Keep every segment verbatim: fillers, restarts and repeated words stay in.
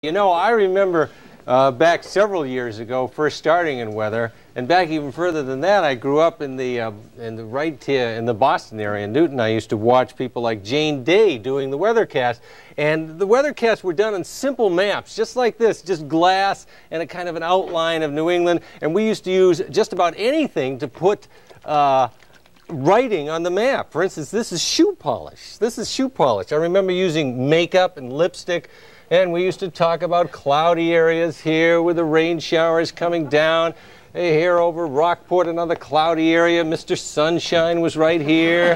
You know, I remember uh, back several years ago, first starting in weather, and back even further than that, I grew up in the uh, in the right here in the Boston area, in Newton. I used to watch people like Jane Day doing the weathercast, and the weathercasts were done on simple maps, just like this, just glass and a kind of an outline of New England. And we used to use just about anything to put Uh, writing on the map. For instance, this is shoe polish. This is shoe polish. I remember using makeup and lipstick, and we used to talk about cloudy areas here with the rain showers coming down. Hey, here over Rockport, another cloudy area. Mister Sunshine was right here.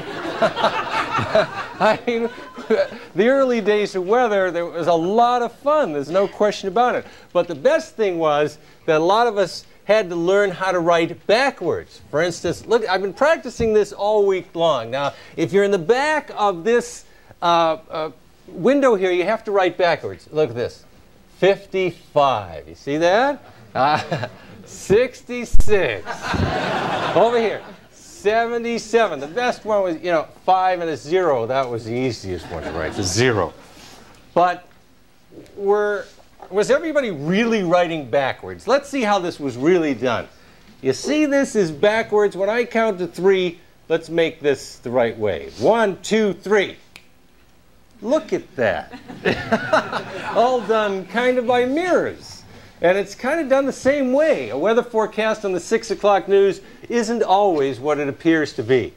I mean, the early days of weather, there was a lot of fun. There's no question about it. But the best thing was that a lot of us had to learn how to write backwards. For instance, look, I've been practicing this all week long. Now, if you're in the back of this uh, uh, window here, you have to write backwards. Look at this, fifty-five. You see that? Uh, sixty-six. Over here, seventy-seven. The best one was, you know, five and a zero. That was the easiest one to write, the zero. But we're Was everybody really writing backwards? Let's see how this was really done. You see, this is backwards. When I count to three, let's make this the right way. One, two, three. Look at that. All done kind of by mirrors. And it's kind of done the same way. A weather forecast on the six o'clock news isn't always what it appears to be.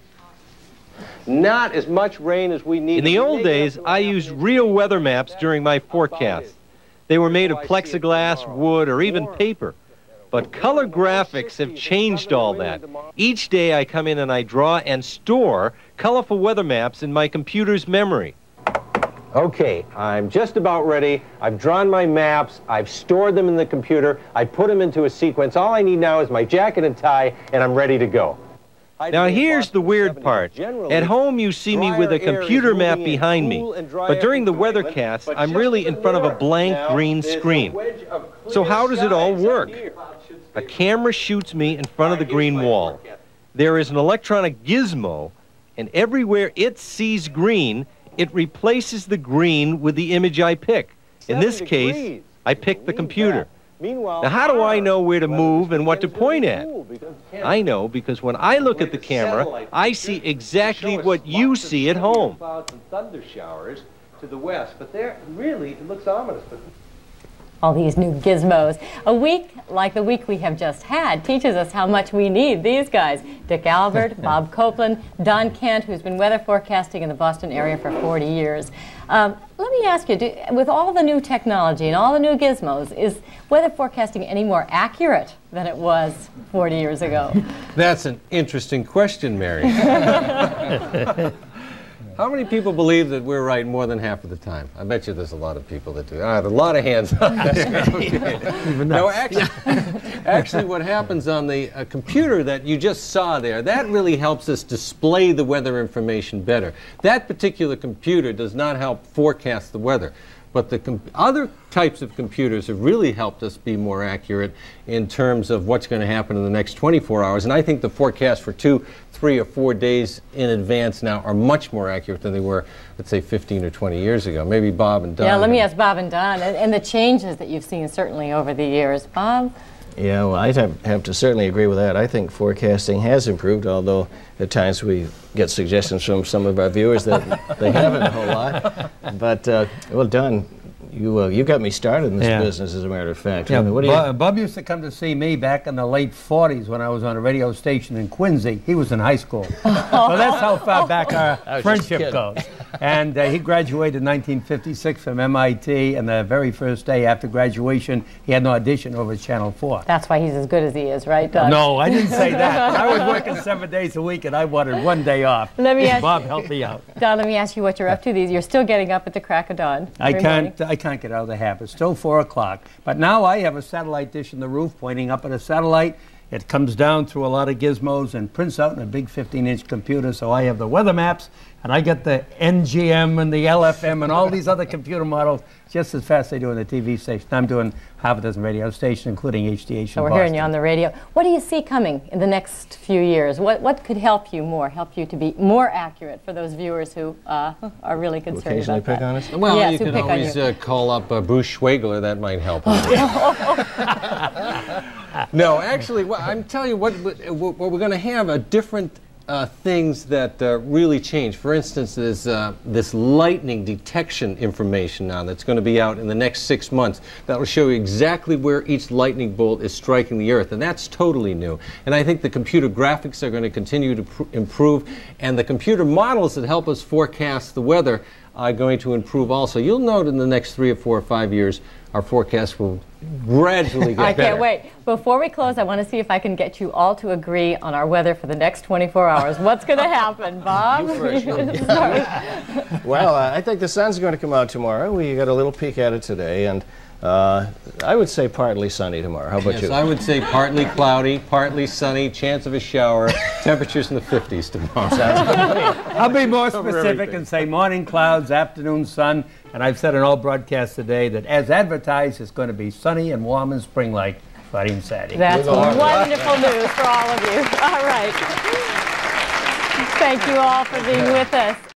Not as much rain as we need. In the old days, I used real weather maps during my forecast. They were made of plexiglass, wood, or even paper. But color graphics have changed all that. Each day I come in and I draw and store colorful weather maps in my computer's memory. Okay, I'm just about ready. I've drawn my maps. I've stored them in the computer. I put them into a sequence. All I need now is my jacket and tie, and I'm ready to go. Now here's the weird part. At home you see me with a computer map behind me, but during the weathercast I'm really in front of a blank green screen. So how does it all work? A camera shoots me in front of the green wall. There is an electronic gizmo, and everywhere it sees green, it replaces the green with the image I pick. In this case, I pick the computer. Now, how do I know where to move and what to point at? I know because when I look at the camera, I see exactly what you see at home. Thunder showers to the west, but there really it looks ominous. All these new gizmos. A week like the week we have just had teaches us how much we need these guys. Dick Albert, Bob Copeland, Don Kent, who's been weather forecasting in the Boston area for forty years. Um, let me ask you, do, with all the new technology and all the new gizmos, is weather forecasting any more accurate than it was forty years ago? That's an interesting question, Mary. How many people believe that we're right more than half of the time? I bet you there's a lot of people that do. All right, a lot of hands up. Okay. No, actually, actually, what happens on the uh, computer that you just saw there, that really helps us display the weather information better. That particular computer does not help forecast the weather. But the com other types of computers have really helped us be more accurate in terms of what's going to happen in the next twenty-four hours. And I think the forecasts for two, three, or four days in advance now are much more accurate than they were, let's say, fifteen or twenty years ago. Maybe Bob and Don. Yeah, let me ask Bob and Don, and, and the changes that you've seen certainly over the years. Bob? Yeah, well, I have to certainly agree with that. I think forecasting has improved, although at times we get suggestions from some of our viewers that they haven't a whole lot. But, uh, well, Don, you uh, you got me started in this yeah. business, as a matter of fact. Yeah, I mean, what do you Bob, Bob used to come to see me back in the late forties when I was on a radio station in Quincy. He was in high school. So that's how far back our friendship goes. And uh, he graduated in nineteen fifty-six from M I T, and the very first day after graduation, he had an audition over at Channel four. That's why he's as good as he is, right, Doug? No, I didn't say that. I was working seven days a week, and I wanted one day off. Let me ask Bob, help me out. Don, let me ask you what you're up to these. You're still getting up at the crack of dawn. I can't, I can't get out of the habit. It's still four o'clock. But now I have a satellite dish in the roof pointing up at a satellite, It comes down through a lot of gizmos and prints out in a big fifteen inch computer. So I have the weather maps, and I get the N G M and the L F M and all these other computer models just as fast as they do in the T V station. I'm doing half a dozen radio stations, including H D H. So we're hearing you on the radio. What do you see coming in the next few years? What what could help you more, help you to be more accurate for those viewers who uh, are really concerned occasionally about pick that? on us? Well, yes, you can always uh, call up uh, Bruce Schwegler. That might help. No, actually, well, I'm telling you what, what we're going to have a different uh, things that uh, really change. For instance, there's uh, this lightning detection information now that's going to be out in the next six months. That will show you exactly where each lightning bolt is striking the Earth, and that's totally new. And I think the computer graphics are going to continue to pr improve, and the computer models that help us forecast the weather are going to improve also. You'll note in the next three or four or five years, our forecast will gradually get I better. can't wait. Before we close, I want to see if I can get you all to agree on our weather for the next twenty-four hours. What's going to happen, Bob? Well, uh, I think the sun's going to come out tomorrow. We got a little peek at it today, and uh, I would say partly sunny tomorrow. How about Yes, you? I would say partly cloudy, partly sunny, chance of a shower, temperatures in the fifties tomorrow. I'll be more Cover specific everything. and say morning clouds, afternoon sun, and I've said in all broadcasts today that as advertised, it's going to be sunny and warm and spring-like Friday and Saturday. That's wonderful news for all of you. All right. Thank you all for being with us.